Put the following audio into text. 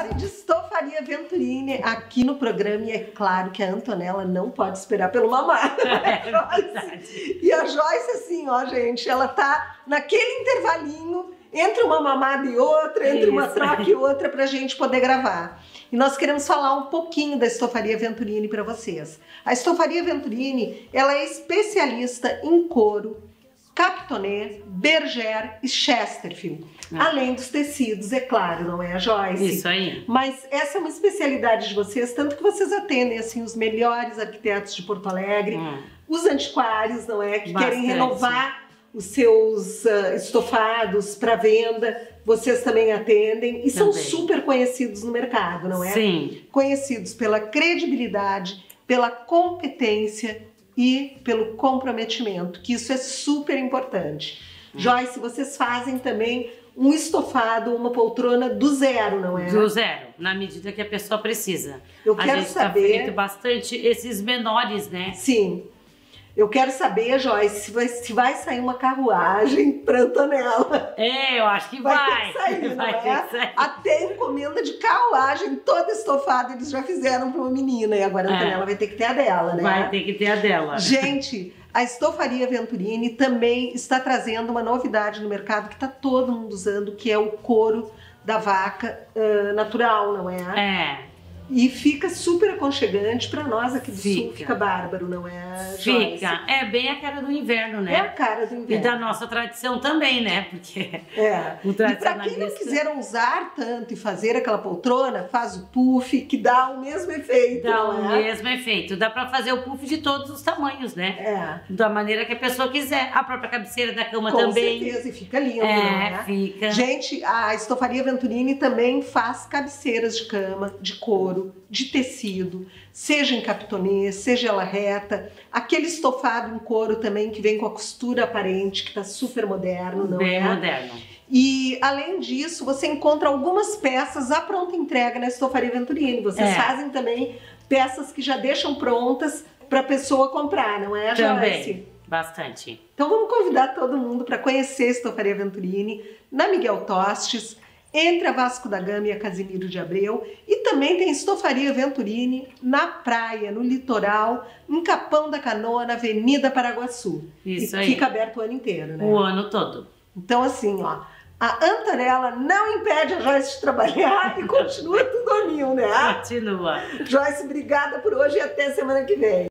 Hora de Estofaria Venturini aqui no programa, e é claro que a Antonella não pode esperar pelo mamar. E a Joyce, assim, ó, gente, ela tá naquele intervalinho entre uma mamada e outra, entre uma troca e outra, pra gente poder gravar. E nós queremos falar um pouquinho da Estofaria Venturini para vocês. A Estofaria Venturini, ela é especialista em couro, Capitoné, Bergère e Chesterfield. Além dos tecidos, é claro, não é, Joyce? Isso aí. Mas essa é uma especialidade de vocês, tanto que vocês atendem assim os melhores arquitetos de Porto Alegre, os antiquários, não é? Que querem renovar os seus estofados para venda. Vocês também atendem e são super conhecidos no mercado, não é? Sim. Conhecidos pela credibilidade, pela competência e pelo comprometimento, que isso é super importante. Joyce, vocês fazem também um estofado, uma poltrona do zero, não é? Do zero, na medida que a pessoa precisa. Eu quero a gente saber... tá feito bastante esses menores, né? Sim. Eu quero saber, Joyce, se vai sair uma carruagem para Antonella. Eu acho que vai. Ter que sair, vai não ter é? que sair. Até encomenda de carruagem toda estofada eles já fizeram para uma menina. E agora a Antonella vai ter que ter a dela, né? Vai ter que ter a dela. Gente, a Estofaria Venturini também está trazendo uma novidade no mercado que está todo mundo usando, que é o couro da vaca natural, não é? E fica super aconchegante para nós aqui do sul, fica bárbaro, não é, Joyce? Fica, é bem a cara do inverno, né? É a cara do inverno. E da nossa tradição também, né? Porque E o para quem não quiser usar tanto e fazer aquela poltrona, faz o puff, que dá o mesmo efeito, dá o mesmo efeito. Dá para fazer o puff de todos os tamanhos, né? Da maneira que a pessoa quiser. A própria cabeceira da cama também. Com certeza, e fica lindo, né? Fica. Gente, a Estofaria Venturini também faz cabeceiras de cama, de couro, de tecido, seja em Capitoné, seja ela reta, aquele estofado em couro também que vem com a costura aparente, que tá super moderno, não é? Bem moderno. E além disso, você encontra algumas peças à pronta entrega na Estofaria Venturini. Vocês fazem também peças que já deixam prontas para a pessoa comprar, não é, Joyce? Também, bastante. Então vamos convidar todo mundo para conhecer a Estofaria Venturini na Miguel Tostes, entre a Vasco da Gama e a Casimiro de Abreu, e também tem Estofaria Venturini na praia, no litoral, em Capão da Canoa, na Avenida Paraguaçu. Isso aí. Fica aberto o ano inteiro, né? O ano todo. Então assim, ó, a Antonella não impede a Joyce de trabalhar e continua tudo a mil, né? Continua. Joyce, obrigada por hoje e até semana que vem.